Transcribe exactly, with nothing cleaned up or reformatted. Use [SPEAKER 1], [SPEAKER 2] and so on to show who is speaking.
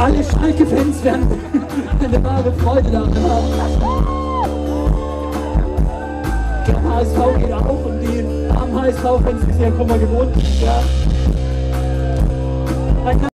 [SPEAKER 1] alle Schalke-Fans werden eine wahre Freude daran haben. Der H S V geht auch und die armen H S V-Fans sind ja Kummer gewohnt. Ja.